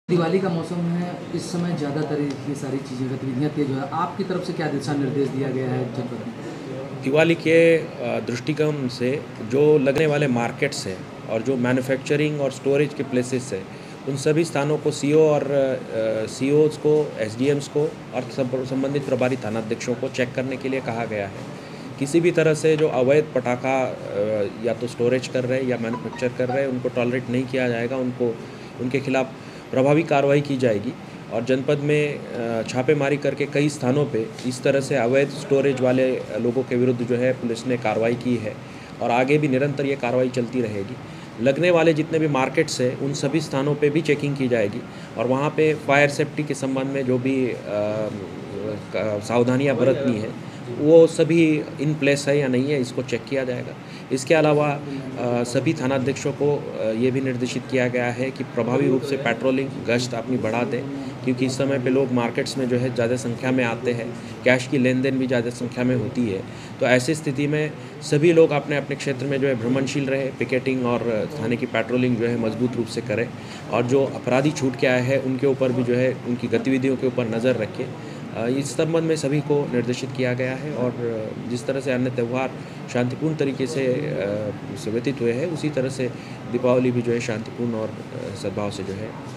दिवाली का मौसम है, इस समय ज़्यादातर ये सारी चीज़ें गतिविधियाँ तेज़ हो है। आपकी तरफ से क्या दिशा निर्देश दिया गया है जनपद में? दिवाली के दृष्टिकोण से जो लगने वाले मार्केट्स हैं और जो मैन्युफैक्चरिंग और स्टोरेज के प्लेसेस हैं, उन सभी स्थानों को सीओ और सीओज़ को, एसडीएम्स को और संबंधित प्रभारी थानाध्यक्षों को चेक करने के लिए कहा गया है। किसी भी तरह से जो अवैध पटाखा या तो स्टोरेज कर रहे हैं या मैन्युफैक्चर कर रहे हैं, उनको टॉलरेट नहीं किया जाएगा, उनके खिलाफ प्रभावी कार्रवाई की जाएगी। और जनपद में छापेमारी करके कई स्थानों पे इस तरह से अवैध स्टोरेज वाले लोगों के विरुद्ध जो है पुलिस ने कार्रवाई की है और आगे भी निरंतर ये कार्रवाई चलती रहेगी। लगने वाले जितने भी मार्केट्स हैं उन सभी स्थानों पे भी चेकिंग की जाएगी और वहाँ पे फायर सेफ्टी के संबंध में जो भी सावधानियाँ बरतनी है वो सभी इन प्लेस है या नहीं है, इसको चेक किया जाएगा। इसके अलावा सभी थानाध्यक्षों को ये भी निर्देशित किया गया है कि प्रभावी रूप से पेट्रोलिंग गश्त अपनी बढ़ा दें, क्योंकि इस समय पे लोग मार्केट्स में जो है ज़्यादा संख्या में आते हैं, कैश की लेन देन भी ज़्यादा संख्या में होती है। तो ऐसी स्थिति में सभी लोग अपने अपने क्षेत्र में जो है भ्रमणशील रहे, पिकेटिंग और थाने की पेट्रोलिंग जो है मजबूत रूप से करें और जो अपराधी छूट के आए हैं उनके ऊपर भी जो है उनकी गतिविधियों के ऊपर नज़र रखें। इस संबंध में सभी को निर्देशित किया गया है और जिस तरह से अन्य त्यौहार शांतिपूर्ण तरीके से व्यतीत हुए हैं, उसी तरह से दीपावली भी जो है शांतिपूर्ण और सद्भाव से जो है